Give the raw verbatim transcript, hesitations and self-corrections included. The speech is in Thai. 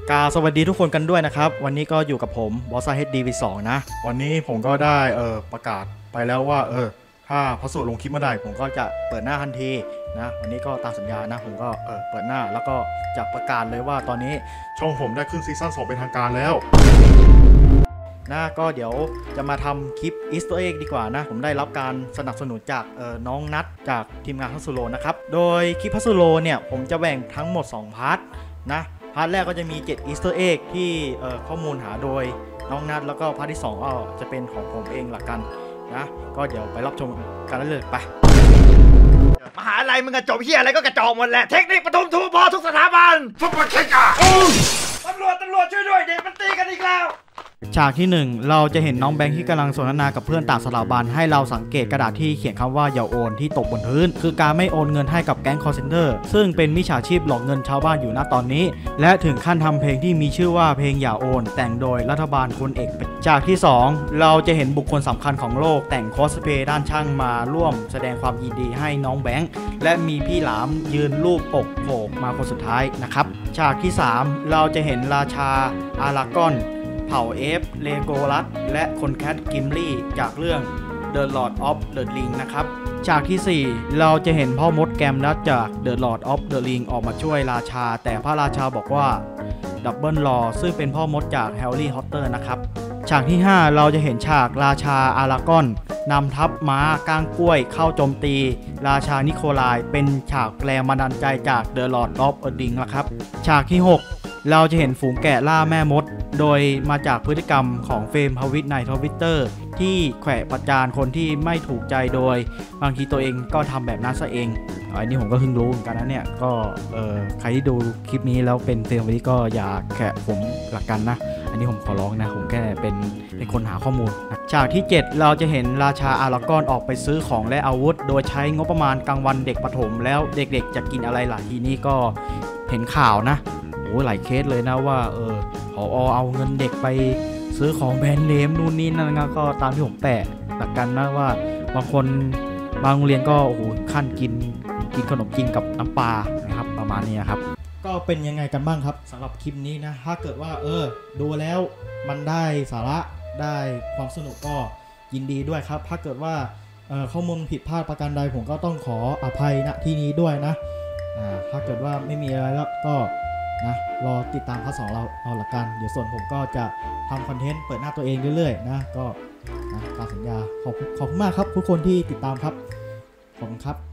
กาสวัสดีทุกคนกันด้วยนะครับวันนี้ก็อยู่กับผมบอสเฮดดีวีสองนะวันนี้ผมก็ได้เออประกาศไปแล้วว่าเออถ้าพัสดุลงคลิปเมื่อใดผมก็จะเปิดหน้าทันทีนะวันนี้ก็ตามสัญญานะผมก็เออเปิดหน้าแล้วก็จะประกาศเลยว่าตอนนี้ช่องผมได้ขึ้นซีซั่นสองเป็นทางการแล้วนะก็เดี๋ยวจะมาทำคลิปอีสเตอร์เอ็กดีกว่านะผมได้รับการสนับสนุนจากเออน้องนัทจากทีมงานพัสดุโลนะครับโดยคลิปพัสดุโลเนี่ยผมจะแบ่งทั้งหมดสองพาร์ทนะพาร์ทแรกก็จะมีเจ็ดอีสเตอร์เอ็กที่เอ่อข้อมูลหาโดยน้องนัทแล้วก็พาร์ทที่สองก็จะเป็นของผมเองหลักกันนะก็เดี๋ยวไปรับชมกันได้เลยไปมหาลัยมึงกระจบเฮียอะไรก็กระจอกหมดแหละเทคนิคปฐมทูพอทุกสถาบันฟุตบอลเช็คอ่ะตำรวจตำรวจช่วยด้วยเด็กมันตีกันอีกแล้วฉากที่หนึ่งเราจะเห็นน้องแบงค์ที่กำลังสนทนากับเพื่อนต่างสถาบันให้เราสังเกตกระดาษที่เขียนคำว่าอย่าโอนที่ตกบนพื้นคือการไม่โอนเงินให้กับแก๊งคอลเซ็นเตอร์ซึ่งเป็นมิจฉาชีพหลอกเงินชาวบ้านอยู่ณตอนนี้และถึงขั้นทำเพลงที่มีชื่อว่าเพลงอย่าโอนแต่งโดยรัฐบาลพลเอกฉากที่สองเราจะเห็นบุคคลสำคัญของโลกแต่งคอสเพลย์ด้านช่างมาร่วมแสดงความยินดีให้น้องแบงค์และมีพี่หลามยืนรูปอกโผล่มาคนสุดท้ายนะครับฉากที่สามเราจะเห็นราชาอารากอนเผ่าเอฟเลโกลัสและคนแคทกิมลี่จากเรื่อง The Lord of the Ring นะครับฉากที่สี่เราจะเห็นพ่อมดแกมนัดจาก The Lord of the Ring ออกมาช่วยราชาแต่พระราชาบอกว่าดับเบิลลอซึ่งเป็นพ่อมดจากแฮร์รี่พอตเตอร์นะครับฉากที่ห้าเราจะเห็นฉากราชาอารากอนนำทัพม้าก้างกล้วยเข้าโจมตีราชานิโคลายเป็นฉากแรงบันดาลใจจาก The Lord of the Ring นะครับฉากที่หกเราจะเห็นฝูงแกะล่าแม่มดโดยมาจากพฤติกรรมของเฟรมพวิทในทวิตเตอร์ที่แขวะประจานคนที่ไม่ถูกใจโดยบางทีตัวเองก็ทำแบบนั้นซะเองอันนี้ผมก็เพิ่งรู้เหมือนกันนะเนี่ยก็เออใครที่ดูคลิปนี้แล้วเป็นเฟรมพวิทก็อย่าแขวะผมหลักกันนะอันนี้ผมขอร้องนะผมแค่เป็นเป็นคนหาข้อมูลนะฉากที่เจ็ดเราจะเห็นราชาอารากอนออกไปซื้อของและอาวุธโดยใช้งบประมาณกลางวันเด็กประถมแล้วเด็กๆจะกินอะไรล่ะทีนี้ก็เห็นข่าวนะโอ้หลายเคสเลยนะว่าเออผอเอาเงินเด็กไปซื้อของแบรนด์เนมนู่นนี่นั่นก็ตามที่ผมแปะหลักกันนะว่าบางคนบางโรงเรียนก็โอ้โหขั้นกินกินขนมจีนกับน้ำปลานะครับประมาณนี้ครับก็เป็นยังไงกันบ้างครับสำหรับคลิปนี้นะถ้าเกิดว่าเออดูแล้วมันได้สาระได้ความสนุกก็ยินดีด้วยครับถ้าเกิดว่าข้อมูลผิดพลาดประการใดผมก็ต้องขออภัยณที่นี้ด้วยนะถ้าเกิดว่าไม่มีอะไรแล้วก็นะรอติดตามพาร์ทสองเราเอาละกันเดี๋ยวส่วนผมก็จะทำคอนเทนต์เปิดหน้าตัวเองเรื่อยๆนะก็นะตามสัญญาขอบขอบคุณมากครับทุกคนที่ติดตามครับขอบคุณครับ